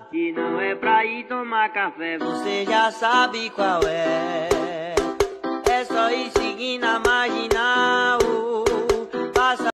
E não é pra ir tomar café, você já sabe qual é.